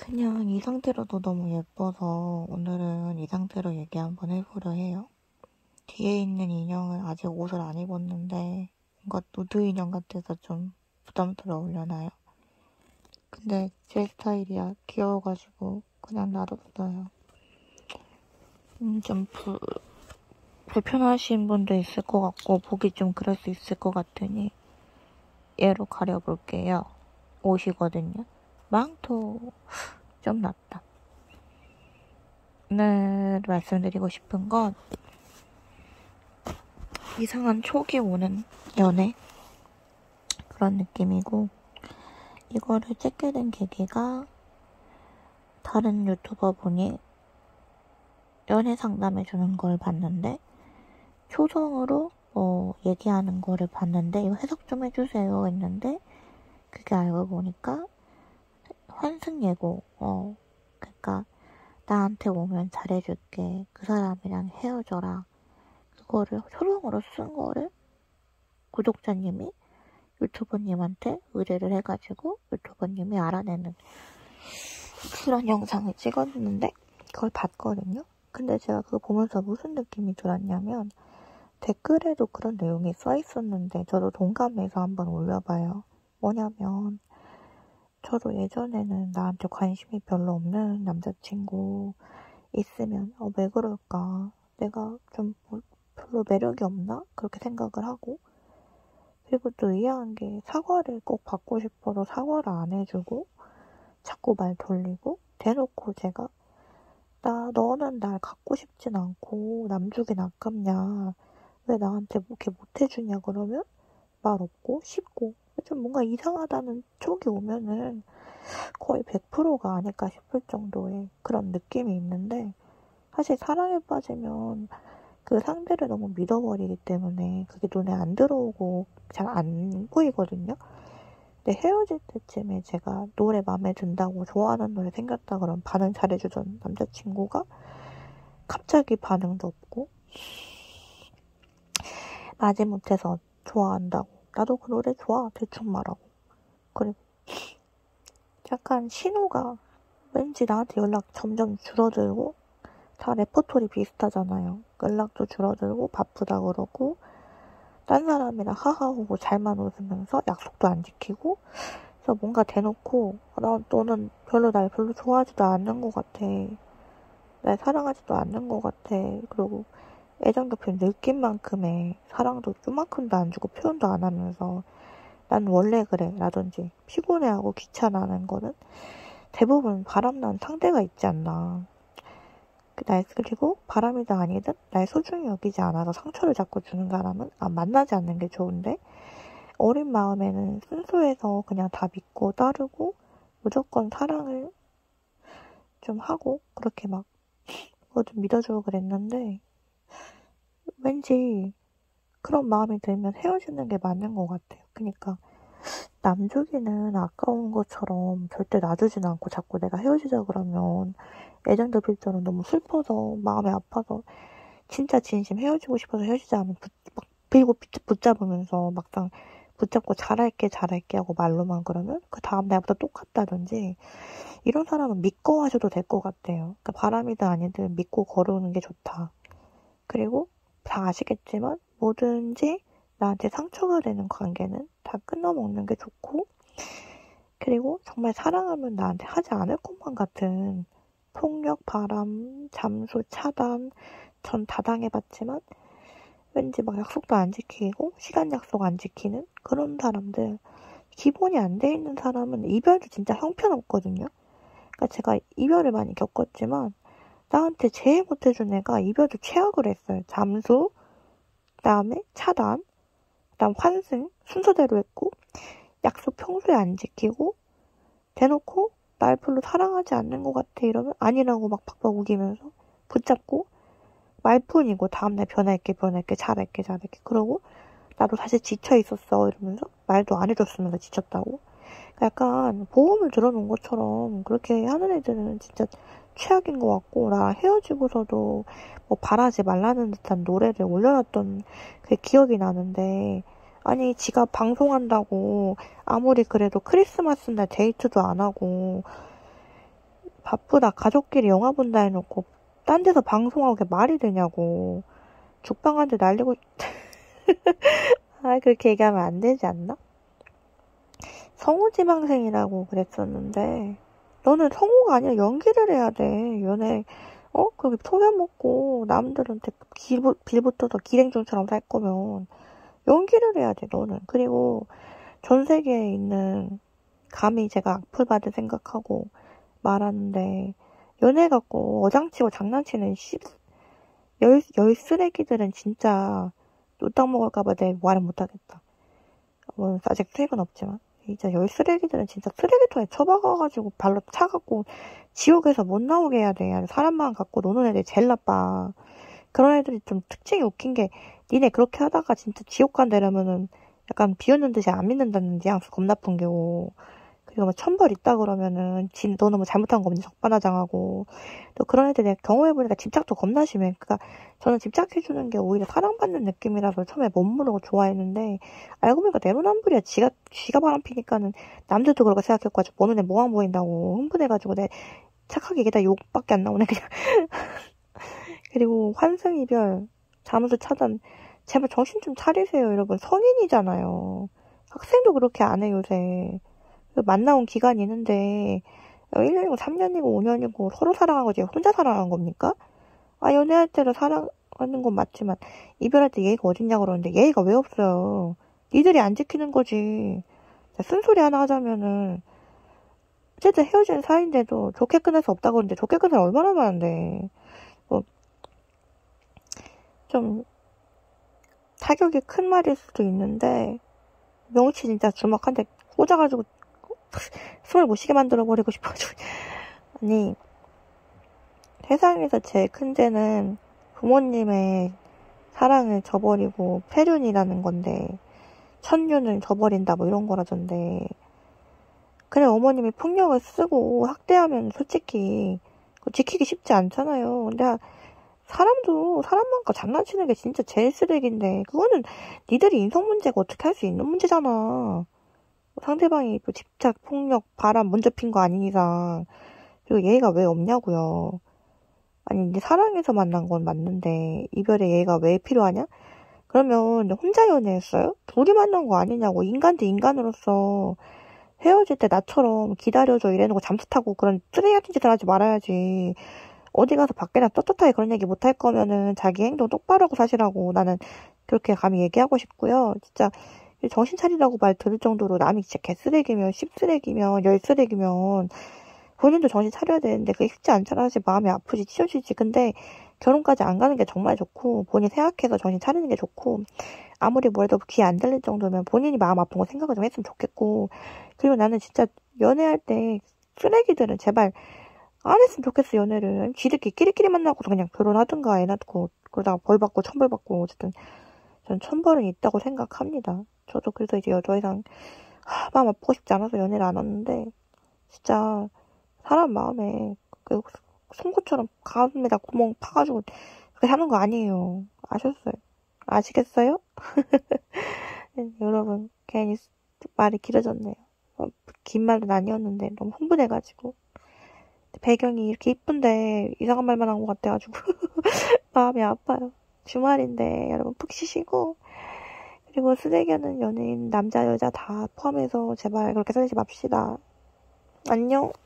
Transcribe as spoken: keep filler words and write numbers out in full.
그냥 이 상태로도 너무 예뻐서 오늘은 이 상태로 얘기 한번 해보려 해요. 뒤에 있는 인형은 아직 옷을 안 입었는데 뭔가 누드 인형 같아서 좀 부담스러우려나요? 근데 제 스타일이야. 귀여워가지고 그냥 놔뒀어요. 음, 좀 불, 불편하신 분도 있을 것 같고 보기 좀 그럴 수 있을 것 같으니 얘로 가려볼게요. 옷이거든요. 망토 좀 낫다. 오늘 말씀드리고 싶은 건 이상한 촉이 오는 연애 그런 느낌이고, 이거를 찍게 된 계기가 다른 유튜버 분이 연애 상담해주는 걸 봤는데 초성으로 뭐 얘기하는 거를 봤는데 이거 해석 좀 해주세요 했는데 그게 알고 보니까 환승예고, 어 그러니까 나한테 오면 잘해줄게, 그 사람이랑 헤어져라, 그거를 초성으로 쓴 거를 구독자님이 유튜버님한테 의뢰를 해가지고 유튜버님이 알아내는 그런 영상을 찍었는데 그걸 봤거든요. 근데 제가 그거 보면서 무슨 느낌이 들었냐면 댓글에도 그런 내용이 써있었는데 저도 동감해서 한번 올려봐요. 뭐냐면 저도 예전에는 나한테 관심이 별로 없는 남자친구 있으면 어, 왜 그럴까? 내가 좀 별로 매력이 없나? 그렇게 생각을 하고, 그리고 또 의아한 게 사과를 꼭 받고 싶어도 사과를 안 해주고 자꾸 말 돌리고, 대놓고 제가 나 너는 날 갖고 싶진 않고 남주긴 아깝냐, 왜 나한테 뭐 이렇게 못해주냐 그러면 말 없고 쉽고, 좀 뭔가 이상하다는 촉이 오면은 거의 백 퍼센트가 아닐까 싶을 정도의 그런 느낌이 있는데, 사실 사랑에 빠지면 그 상대를 너무 믿어버리기 때문에 그게 눈에 안 들어오고 잘 안 보이거든요. 근데 헤어질 때쯤에 제가 노래 마음에 든다고 좋아하는 노래 생겼다 그러면 반응 잘해주던 남자친구가 갑자기 반응도 없고, 마지못해서 좋아한다고 나도 그 노래 좋아 대충 말하고, 그리고 약간 신호가 왠지 나한테 연락 점점 줄어들고, 다 레퍼토리 비슷하잖아요. 연락도 줄어들고 바쁘다 그러고 딴 사람이랑 하하호호 잘만 웃으면서 약속도 안 지키고, 그래서 뭔가 대놓고 나 너는 별로 날 별로 좋아하지도 않는 것 같아, 날 사랑하지도 않는 것 같아, 그리고 애정 겹친 느낌만큼의 사랑도 좀만큼도 안 주고 표현도 안 하면서 난 원래 그래 라든지 피곤해하고 귀찮아하는 거는 대부분 바람난 상대가 있지 않나. 날, 그리고 바람이든 아니든 날 소중히 여기지 않아서 상처를 자꾸 주는 사람은 아, 만나지 않는 게 좋은데, 어린 마음에는 순수해서 그냥 다 믿고 따르고 무조건 사랑을 좀 하고 그렇게 막 뭐 좀 믿어주고 그랬는데, 왠지 그런 마음이 들면 헤어지는 게 맞는 것 같아요. 그러니까 남주기는 아까운 것처럼 절대 놔주진 않고 자꾸 내가 헤어지자 그러면 애정도 필터는 너무 슬퍼서 마음이 아파서 진짜 진심 헤어지고 싶어서 헤어지자 하면 붙, 막 빌고 붙잡으면서 막상 붙잡고 잘할게 잘할게 하고 말로만 그러면 그 다음 날부터 똑같다든지, 이런 사람은 믿고 하셔도 될 것 같아요. 그러니까 바람이든 아니든 믿고 걸어오는 게 좋다. 그리고 다 아시겠지만 뭐든지 나한테 상처가 되는 관계는 다 끊어먹는 게 좋고, 그리고 정말 사랑하면 나한테 하지 않을 것만 같은 폭력, 바람, 잠수, 차단 전 다 당해봤지만 왠지 막 약속도 안 지키고 시간 약속 안 지키는 그런 사람들, 기본이 안 돼 있는 사람은 이별도 진짜 형편없거든요. 그러니까 제가 이별을 많이 겪었지만 나한테 제일 못해준 애가 이별도 최악을 했어요. 잠수, 그다음에 차단, 그다음 환승 순서대로 했고, 약속 평소에 안 지키고 대놓고 날 별로 사랑하지 않는 것 같아 이러면 아니라고 막 팍팍 우기면서 붙잡고 말뿐이고 다음날 변할게 변할게 잘할게 잘할게 그러고 나도 사실 지쳐 있었어 이러면서 말도 안 해줬으면서 지쳤다고. 약간 보험을 들어놓은 것처럼 그렇게 하는 애들은 진짜 최악인 것 같고, 나랑 헤어지고서도 뭐 바라지 말라는 듯한 노래를 올려놨던 그 기억이 나는데, 아니 지가 방송한다고 아무리 그래도 크리스마스 날 데이트도 안 하고 바쁘다 가족끼리 영화 본다 해놓고 딴 데서 방송하고 그게 말이 되냐고. 죽방한테 날리고 아 그렇게 얘기하면 안 되지 않나? 성우지망생이라고 그랬었는데 너는 성우가 아니라 연기를 해야 돼. 연애 어? 그렇게 소변 먹고 남들한테 길, 빌붙어서 기생충처럼 살 거면 연기를 해야 돼 너는. 그리고 전 세계에 있는 감히 제가 악플 받을 생각하고 말하는데 연애 갖고 어장치고 장난치는 씨, 열, 열 쓰레기들은 진짜 노딱 먹을까봐 내 말은 못하겠다. 뭐 아직 수익은 없지만 진짜 열 쓰레기들은 진짜 쓰레기통에 처박아가지고 발로 차갖고 지옥에서 못 나오게 해야 돼. 사람만 갖고 노는 애들이 제일 나빠. 그런 애들이 좀 특징이 웃긴 게 니네 그렇게 하다가 진짜 지옥 간다려면은 약간 비웃는 듯이 안 믿는다는 뉘앙스 겁나 나쁜 게고. 그리고 뭐 천벌 있다 그러면은 진 너는 뭐 잘못한 거 없니 적반하장하고. 또 그런 애들 내가 경험해보니까 집착도 겁나 심해. 그러니까 저는 집착해주는 게 오히려 사랑받는 느낌이라서 처음에 못 모르고 좋아했는데 알고 보니까 내로남불이야. 지가 지가 바람피니까는 남들도 그렇게 생각해가지고 보는 애 뭐가 보인다고 흥분해가지고 내 착하게 이게 다 욕밖에 안 나오네 그냥. 그리고 환승이별 잠수 차단 제발 정신 좀 차리세요 여러분. 성인이잖아요. 학생도 그렇게 안 해 요새. 만나온 기간이 있는데 일 년이고 삼 년이고 오 년이고 서로 사랑한 거지 혼자 사랑한 겁니까? 아 연애할 때도 사랑하는 건 맞지만 이별할 때 예의가 어딨냐 그러는데 예의가 왜 없어요. 니들이 안 지키는 거지. 쓴소리 하나 하자면은 어쨌든 헤어진 사이인데도 좋게 끝낼 수 없다고 그러는데 좋게 끝낼 얼마나 많은데. 뭐 좀 타격이 큰 말일 수도 있는데 명치 진짜 주먹 한 대 꽂아가지고 숨을 못 쉬게 만들어버리고 싶어가지고. 아니 세상에서 제일 큰 죄는 부모님의 사랑을 저버리고 폐륜이라는 건데 천륜을 저버린다 뭐 이런 거라던데. 그래 어머님이 폭력을 쓰고 학대하면 솔직히 지키기 쉽지 않잖아요. 근데 사람도 사람만큼 장난치는 게 진짜 제일 쓰레기인데 그거는 니들이 인성 문제가 어떻게 할 수 있는 문제잖아. 상대방이 또 집착, 폭력, 바람 먼저 핀 거 아닌 이상. 그리고 예의가 왜 없냐고요. 아니 이제 사랑해서 만난 건 맞는데 이별의 예의가 왜 필요하냐? 그러면 혼자 연애했어요? 둘이 만난 거 아니냐고. 인간 대 인간으로서 헤어질 때 나처럼 기다려줘 이래놓고 잠수 타고 그런 쓰레기 같은 짓을 하지 말아야지. 어디 가서 밖에나 떳떳하게 그런 얘기 못할 거면은 자기 행동 똑바로 하고 사시라고 나는 그렇게 감히 얘기하고 싶고요. 진짜 정신 차리라고 말 들을 정도로 남이 진짜 개쓰레기면 십쓰레기면 열쓰레기면 본인도 정신 차려야 되는데 그게 쉽지 않잖아. 사실 마음이 아프지 찢어지지. 근데 결혼까지 안 가는 게 정말 좋고 본인 생각해서 정신 차리는 게 좋고 아무리 뭐래도 귀에 안 들릴 정도면 본인이 마음 아픈 거 생각을 좀 했으면 좋겠고. 그리고 나는 진짜 연애할 때 쓰레기들은 제발 안 했으면 좋겠어. 연애를 지들끼리 끼리끼리 만나고서 그냥 결혼하든가 애 낳고 그러다가 벌 받고 천벌 받고. 어쨌든 전 천벌은 있다고 생각합니다. 저도 그래서 이제 더 이상 하, 마음 아프고 싶지 않아서 연애를 안 왔는데 진짜 사람 마음에 그 송곳처럼 가슴에다 구멍 파가지고 그렇게 사는 거 아니에요. 아셨어요? 아시겠어요? 여러분 괜히 말이 길어졌네요. 긴 말은 아니었는데 너무 흥분해가지고 배경이 이렇게 이쁜데 이상한 말만 한 것 같아가지고 마음이 아파요. 주말인데 여러분 푹 쉬시고 그리고 쓰레기하는 연예인 남자 여자 다 포함해서 제발 그렇게 살지 맙시다. 안녕.